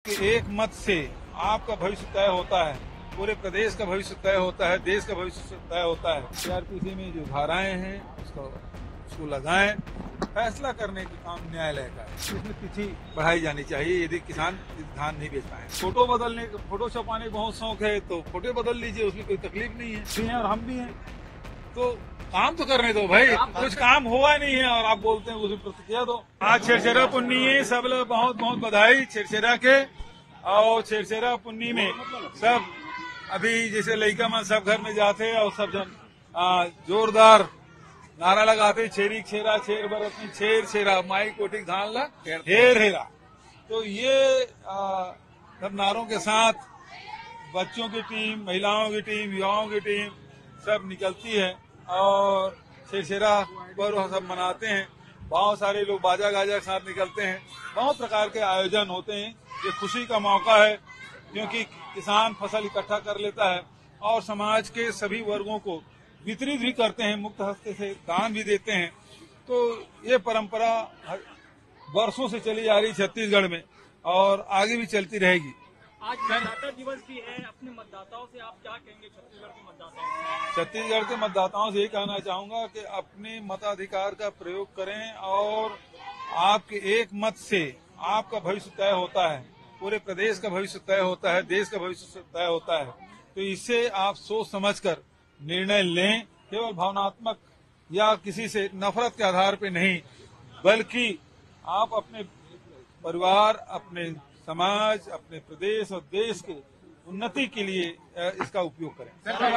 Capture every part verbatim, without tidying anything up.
आपके एक मत से आपका भविष्य तय होता है, पूरे प्रदेश का भविष्य तय होता है, देश का भविष्य तय होता है। सीआरपीसी में जो धाराएं हैं उसको उसको लगाएं। फैसला करने का काम न्यायालय का है। इसमें तिथि बढ़ाई जानी चाहिए यदि किसान धान नहीं बेच पाए। फोटो बदलने फोटो छपाने का बहुत शौक है तो फोटो बदल लीजिए, उसमें कोई तकलीफ नहीं है। भी हैं और हम भी हैं, तो काम तो करने दो भाई। कुछ काम हुआ नहीं है और आप बोलते हैं उसे प्रतिक्रिया दो। आज छेरछेरा पुन्नी है, सब लोग बहुत बहुत बधाई छेरछेरा के। और छेरछेरा पुन्नी में सब अभी जैसे लड़का मन सब घर में जाते और सब जन आ, जोरदार नारा लगाते, छेरी छेरा छेर बरत में छेर छेरा माई कोटिक धान ला हेर हेरा। तो ये आ, सब नारों के साथ बच्चों की टीम, महिलाओं की टीम, युवाओं की टीम सब निकलती है और छेरछेरा पर्व सब मनाते हैं। बहुत सारे लोग बाजा गाजा के साथ निकलते हैं। बहुत प्रकार के आयोजन होते हैं। ये खुशी का मौका है क्योंकि किसान फसल इकट्ठा कर लेता है और समाज के सभी वर्गों को वितरित भी करते हैं, मुक्त हस्ते से दान भी देते हैं। तो ये परंपरा वर्षों से चली जा रही छत्तीसगढ़ में और आगे भी चलती रहेगी। आज मतदाता दिवस भी है, अपने मतदाताओं से आप क्या कहेंगे? छत्तीसगढ़ के मतदाताओं से छत्तीसगढ़ के मतदाताओं से यही कहना चाहूंगा कि अपने मताधिकार का प्रयोग करें और आपके एक मत से आपका भविष्य तय होता है, पूरे प्रदेश का भविष्य तय होता है, देश का भविष्य तय होता है। तो इससे आप सोच समझकर निर्णय लें, केवल भावनात्मक या किसी से नफरत के आधार पर नहीं, बल्कि आप अपने परिवार, अपने समाज, अपने प्रदेश और देश के उन्नति के लिए इसका उपयोग करें।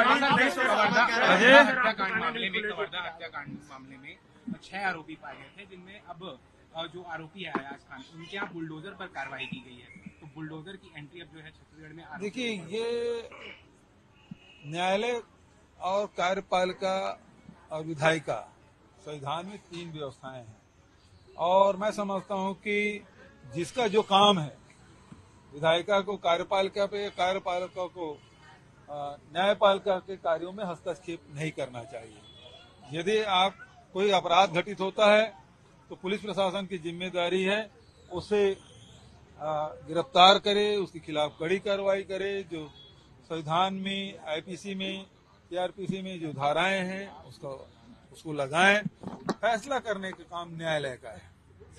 अजय मामले में कवर्धा हत्याकांड मामले में छह आरोपी पाए गए थे, जिनमें अब जो आरोपी है अयाज खान, उनके यहाँ बुलडोजर पर कार्रवाई की गई है। तो बुलडोजर की एंट्री अब जो है छत्तीसगढ़ में। देखिए, ये न्यायालय और कार्यपालिका और विधायिका संविधान में तीन व्यवस्थाएं हैं और मैं समझता हूं कि जिसका जो काम है, विधायिका को कार्यपालिका पे, कार्यपालिका को न्यायपालिका के कार्यों में हस्तक्षेप नहीं करना चाहिए। यदि आप कोई अपराध घटित होता है तो पुलिस प्रशासन की जिम्मेदारी है उसे गिरफ्तार करे, उसके खिलाफ कड़ी कार्रवाई करे। जो संविधान में, आईपीसी में, सीआरपीसी में जो धाराएं हैं उसको उसको लगाएं। फैसला करने का काम न्यायालय का है।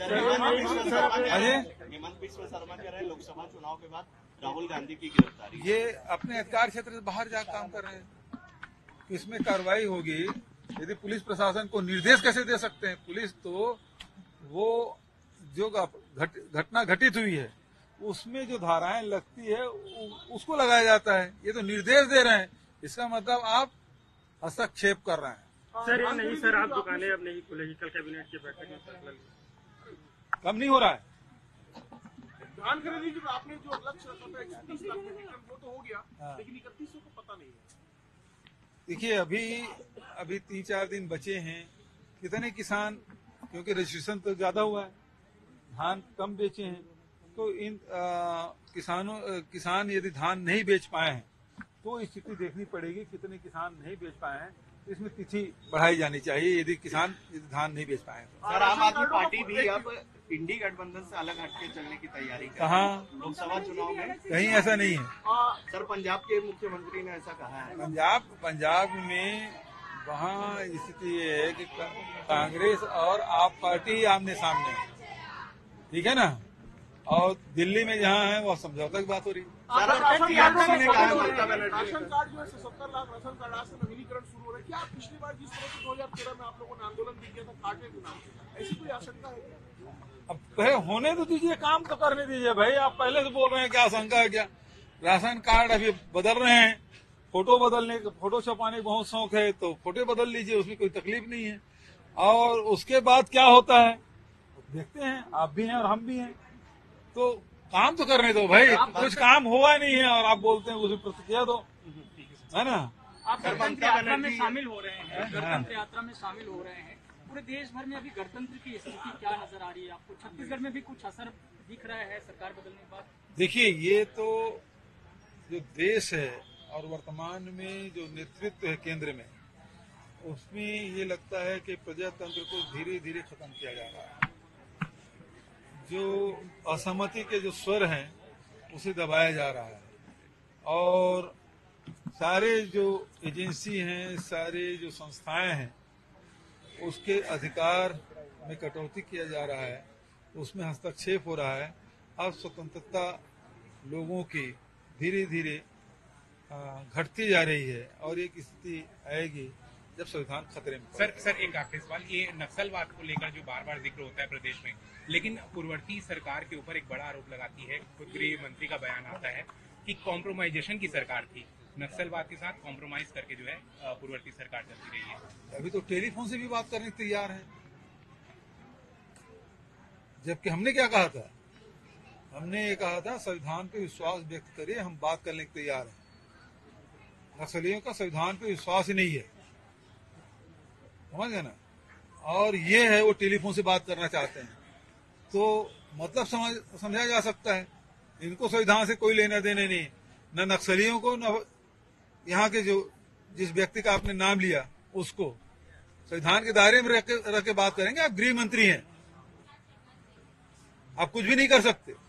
हेमंत बिस्वा शर्मा कह रहे हैं लोकसभा चुनाव के बाद राहुल गांधी की गिरफ्तारी। ये अपने अधिकार क्षेत्र से बाहर जाकर काम कर रहे हैं। किसमें कार्रवाई होगी? यदि पुलिस प्रशासन को निर्देश कैसे दे सकते हैं? पुलिस तो वो जो घटना घटित हुई है उसमें जो धाराएं लगती है उसको लगाया जाता है। ये तो निर्देश दे रहे हैं, इसका मतलब आप हस्तक्षेप कर रहे हैं। सर, ये नहीं सर, आप दुकानें अब नहीं खुलेगी, कल कैबिनेट की बैठक में फैसला कम नहीं हो रहा है। धान खरीदी जो आपने जो लक्ष्य रखा था इकतीस लाख मीट्रिक टन, वो तो हो गया, लेकिन इकतीस सौ को पता नहीं है। देखिए, अभी अभी तीन चार दिन बचे हैं। कितने किसान, क्योंकि रजिस्ट्रेशन तो ज्यादा हुआ है, धान कम बेचे हैं, तो इन आ, किसानों आ, किसान यदि धान नहीं बेच पाए हैं तो स्थिति देखनी पड़ेगी। कितने किसान नहीं बेच पाए हैं, इसमें तिथि बढ़ाई जानी चाहिए यदि किसान यदि धान नहीं बेच पाए। सर, आम आदमी पार्टी भी अब इंडी गठबंधन से अलग हटके चलने की तैयारी कर कहाँ? लोकसभा चुनाव में कहीं ऐसा नहीं है। सर, पंजाब के मुख्यमंत्री ने ऐसा कहा है। पंजाब पंजाब में वहाँ स्थिति ये है कि कांग्रेस और आप पार्टी आमने सामने है, ठीक है ना। और दिल्ली में जहाँ है वह समझौता की बात हो रही है। राशन कार्ड जो है सत्तर लाख राशन कार्ड आज से नवीनीकरण शुरू हो रहा है। क्या पिछली बार जिस तरह से दो हजार तेरह में आप लोगों ने आंदोलन भी किया था काटने के नाम से, ऐसी कोई आशंका है? अब पहले होने तो दीजिए, काम तो करने दीजिए भाई। आप पहले से बोल रहे हैं क्या आशंका है? क्या राशन कार्ड अभी बदल रहे हैं, फोटो बदलने फोटो छपाने का बहुत शौक है तो फोटो बदल लीजिए, उसमें कोई तकलीफ नहीं है। और उसके बाद क्या होता है देखते हैं। आप भी हैं और हम भी हैं, तो काम तो करने दो भाई। कुछ काम हुआ नहीं है और आप बोलते हैं उसे प्रतिक्रिया दो, है ना। आप गणतंत्र यात्रा में शामिल हो रहे हैं, गणतंत्र यात्रा में शामिल हो रहे हैं। पूरे देश भर में अभी गणतंत्र की स्थिति क्या नजर आ रही है आपको? छत्तीसगढ़ में भी कुछ असर दिख रहा है सरकार बदलने के बाद? देखिए, ये तो जो देश है और वर्तमान में जो नेतृत्व है केंद्र में, उसमें ये लगता है कि प्रजातंत्र को धीरे धीरे खत्म किया जा रहा है। जो असहमति के जो स्वर हैं उसे दबाया जा रहा है। और सारे जो एजेंसी हैं, सारे जो संस्थाएं हैं, उसके अधिकार में कटौती किया जा रहा है, उसमें हस्तक्षेप हो रहा है। अब स्वतंत्रता लोगों की धीरे धीरे घटती जा रही है और एक स्थिति आएगी जब संविधान खतरे में। सर सर एक आखिरी सवाल, ये नक्सलवाद को लेकर जो बार बार जिक्र होता है प्रदेश में, लेकिन पूर्ववर्ती सरकार के ऊपर एक बड़ा आरोप लगाती है, गृह मंत्री का बयान आता है कि कॉम्प्रोमाइजेशन की सरकार थी, नक्सलवाद के साथ कॉम्प्रोमाइज करके जो है पूर्ववर्ती सरकार चलती रही है। अभी तो टेलीफोन से भी बात करने के तैयार है, जबकि हमने क्या कहा था? हमने ये कहा था संविधान पे विश्वास व्यक्त करिए, हम बात करने के तैयार हैं। नक्सलियों का संविधान पे विश्वास ही नहीं है, समझ गए ना? और ये है वो टेलीफोन से बात करना चाहते हैं, तो मतलब समझ समझा जा सकता है। इनको संविधान से कोई लेना देना नहीं, न नक्सलियों को, न यहाँ के जो जिस व्यक्ति का आपने नाम लिया उसको। संविधान के दायरे में रह के, रह के बात करेंगे। आप गृह मंत्री हैं, आप कुछ भी नहीं कर सकते।